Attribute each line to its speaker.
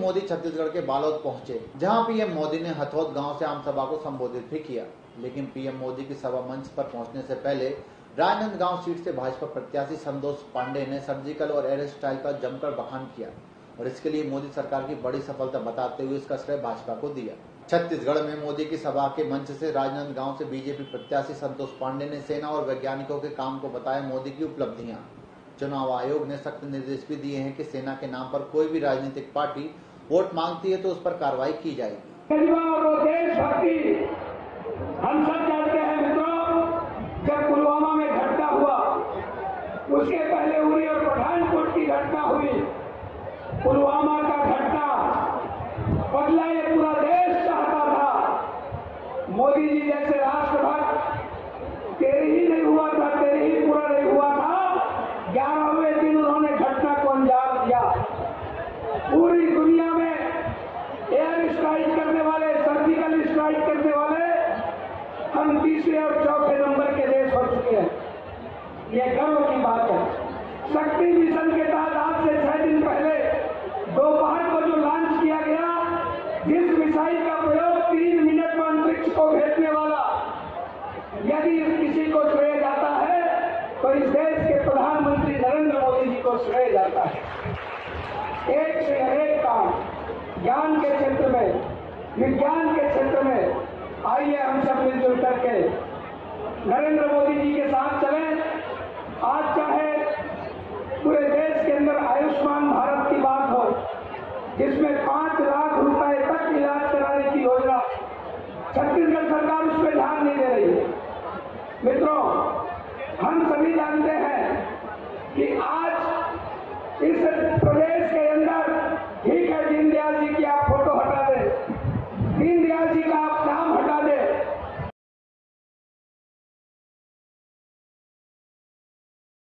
Speaker 1: मोदी छत्तीसगढ़ के बालोद पहुंचे, जहां पीएम मोदी ने हथौद गांव से आम सभा को संबोधित भी किया। लेकिन पीएम मोदी की सभा मंच पर पहुंचने से पहले राजनांदगांव सीट से भाजपा प्रत्याशी संतोष पांडे ने सर्जिकल और एयर स्टाइल का जमकर बखान किया और इसके लिए मोदी सरकार की बड़ी सफलता बताते हुए इसका श्रेय भाजपा को दिया। छत्तीसगढ़ में मोदी की सभा के मंच से राजनांदगांव से बीजेपी प्रत्याशी संतोष पांडे ने सेना और वैज्ञानिकों के काम को बताया मोदी की उपलब्धियां। चुनाव आयोग ने सख्त निर्देश भी दिए हैं कि सेना के नाम पर कोई भी राजनीतिक पार्टी वोट मांगती है तो उस पर कार्रवाई की जाएगी।
Speaker 2: हम सब जानते हैं मित्रों, जब पुलवामा में घटना हुआ, उसके पहले उरी और पठानकोट की घटना हुई। पुलवामा का घटना बदला ये पूरा देश चाहता था। मोदी जी जैसे राष्ट्रभक्त तेरे ही नहीं हुआ था, तेरे ही पूरा नहीं हुआ था, 11वें दिन उन्होंने घटना को अंजाम दिया। पूरी दुनिया में एयर स्ट्राइक करने वाले, सर्जिकल स्ट्राइक करने वाले हम तीसरे और चौथे नंबर के देश हो चुके हैं। यह गर्व की बात है। शक्ति मिशन के तहत आज से 6 दिन पहले दोपहर को जो लॉन्च किया गया, जिस मिसाइल का प्रयोग 3 मिनट में अंतरिक्ष को भेजने वाला, यदि किसी को श्रेय जाता है तो इस देश के प्रधानमंत्री नरेंद्र मोदी जी को श्रेय जाता है। एक से अनेक काम ज्ञान के क्षेत्र में, विज्ञान के क्षेत्र में, आइए हम सब मिलजुल करके नरेंद्र मोदी जी के साथ चलें। आज चाहे पूरे देश के अंदर आयुष्मान भारत की बात हो, जिसमें 5 लाख रुपए तक इलाज कराने की योजना, छत्तीसगढ़ सरकार उस पर ध्यान नहीं दे रही है। मित्रों, हम सभी जानते हैं कि आज इस प्रदेश के अंदर